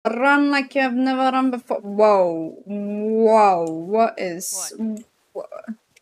Run like you have never run before. Whoa. Whoa. What is...